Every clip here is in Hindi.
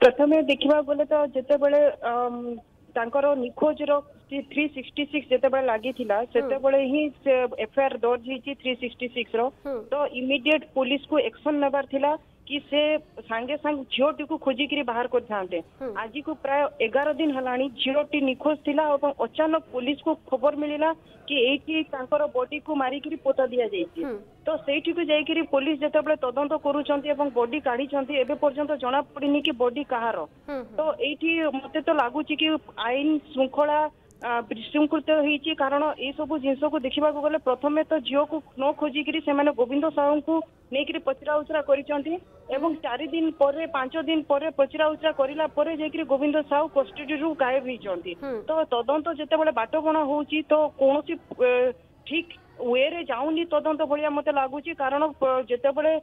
प्रथमे देखा गले तो जिते बड़े निखोज 366 जिते लगी से ही एफआईआर दर्ज होती 366 तो इमिडिएट पुलिस को एक्शन नेबार थिला कि से सांगे सांग झीटी को खोजिकी बाहर करते आज को प्राय 11 दिन हलानी झीटी निखोज थिला और अचानक पुलिस को खबर मिलला कि एठी तांकर बॉडी को मारिकी पोता दिया जाइए तो सेठी को जाइकरी पुलिस जिते तदंत करुछंती एवं बॉडी काढ़ी एबे पर्यंत जना पड़िनी कि बॉडी कहार तो एठी मते तो लागुची कि आईन श्रृंखला विशृंखलित होती कारण ये सब जिनस को देखा गले प्रथमे तो झील को न खोजिकी से गोविंद साहू को नहीं पचरा उचरा कर 4 दिन पर 5 दिन पर पचरा उचरा करला गोविंद साहू कस्टडी रू गायब होती तो तदंत जिते बाटबणा हो तो कौन ठीक वे रे जाऊनी तदंत भाया मत लगुच कारण जिते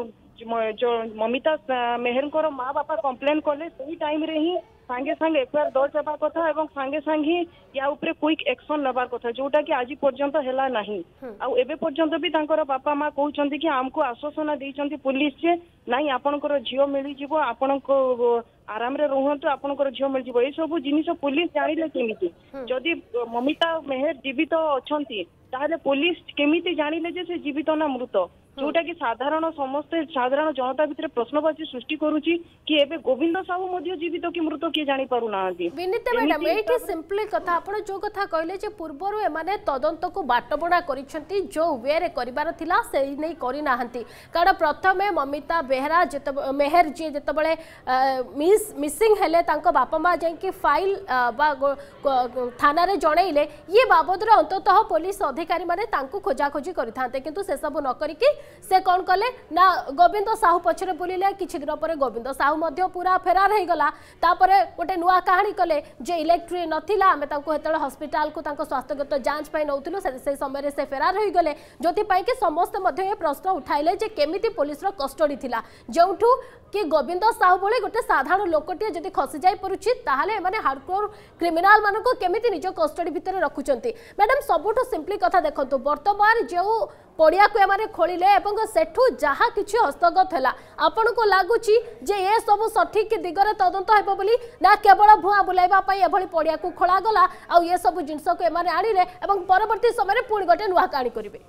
ममिता मेहर माँ बापा कंप्लेन कले से टाइम रे ही सांगे सांगे एफआईआर दर्ज होगा कथा एवं सांगे सांगे ही या ऊपर क्विक एक्शन नबार कथा जोटा कि आज पर्यंत हैला नहीं आउ एबे पर्यंत भी तांकर बापा माँ कहउछंती कि हमको आश्वासन देइछंती पुलिस जे नहीं आपनकर झियो मिली जिवो आपनको आराम रे रहंतु आपनकर झियो मिल जिवो ए सब जिनिस पुलिस जानिले केमिति जदि ममिता मेहर जीवित अछंती ताहले पुलिस केमिति जानिले जे से जीवित ना मृत जोटा कि साधारण समस्त साधारण जनता भितर प्रश्नवाची सृष्टि करूची कि एबे गोविंद साहू मध्य जीवित कि मृत किए जानि पारु नाहंती विनीता मैडम एठी सिंपली कथा आपण जो कथा कहले जे पूर्वरु एमाने तदंत को बाटबणा करिसंती जो वे रे करिबार थिला सेही नै करि नाहंती कारण प्रथमे ममिता बेहरा जत मेहर जे जतबळे मिसिंग हेले तांको बापा मा जाय कि फाइल बा थाना रे जणैले ये बाबद रे अंततः पुलिस अधिकारी माने तांको खोजा खोजी करिथांते किंतु से सब न करी कि से कौन कले ना गोविंद साहू पछरे बुलिले किछि दिन पर गोविंद साहू मध्य पूरा फेरार हो गला तापरे गोटे नुआ कहानी कले जे इलेक्ट्री नथिला आमे तांको हेतले हॉस्पिटल को तांको स्वास्थ्यगत जांच पय नउथिलु से समय रे से फेरार हो गले जोति पय कि समस्त मध्य ये प्रश्न उठाइले जे केमिति पुलिस रो कस्टडी थिला जोठू कि गोविंद साहू बोले गोटे साधारण लोकटिए जदि खसी जाई परुछि ताहाले माने हार्डकोर क्रिमिनल मानको केमिति निज कस्टडी भितर रखुचंती मैडम सबुठो सिंपली कथा देखंतु वर्तमान जो पड़िया को एमाने खोलिले एवं सेठू जहा किछि हस्तगत हैला आपन को लागुची जे ए सब सठिक दिगरे तदंत हेबो बोली ना केवल भुआ बुलाइबा पई एभली पड़िया को खोला गला आ ये सब जिंस को एमाने आनिले एवं परवर्ती समय रे पुणी गोटे नुआ कहानी करिवे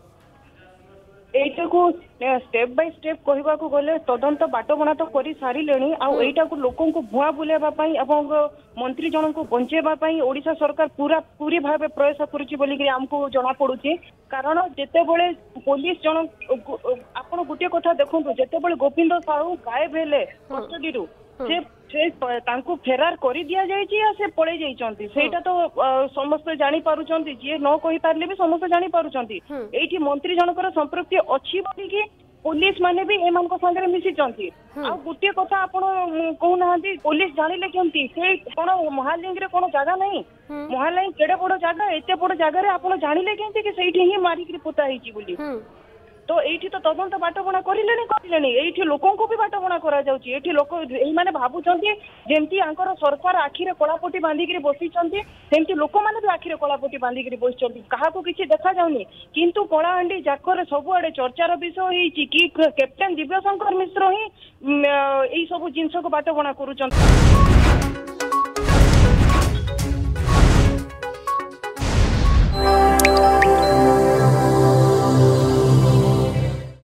एटा को स्टेप बाय स्टेप कहवा को गले तदंत बाटबणा तो कर सारे आईटा को लोकों को भुआ बुलाइबा पई एवं मंत्री जन को बंचेबा पई ओडिशा सरकार पूरी भाव प्रयास करुची बोली कि हमको जना पड़ुची कारण जेते बळे पुलिस जन आपण गुटे कथा देखंतु जेते बळे गोविंद साहू गायब हेले कस्टडी रु से तांको फेरार करी दिया जायछि या से पळे जाइछंती सेटा तो समस्त जानि पारुछंती जे न कहि पारले भी समस्त जानि पारुछंती एठी मंत्री जनकर संपृक्ति अछि बोली कि पुलिस माने भी एमान को संगे मिसी चंती आ गुटे कथा आपण कहू नाहंती पुलिस जानिले केंती से कोन महालिंग रे कोन जगह नहीं महालिंग केडे बड़ जगह एते बड़ जगह रे आपण जानिले केंती कि सेठी ही मारी कि पोता हिची बोली तो एठी तो तदंत बाटबणा करिलेनी एठी लोकों को भी बाटबणा करा जाउची एठी लोक एही माने भाबुचंती जेंती आंकर सरकार आखिरे कलापटी बांधिकी बसिचंती सेंती लोक माने भी आखिरे कलापटी बांधिकी बसिचंती काहा को किछि देखा जाउनी किंतु कलाहांडी जाकर सब आडे चर्चार विषय होईची कि कैप्टेन दिव्यशंकर मिश्र ही एई सब जिंस को बाटबणा करूचंती।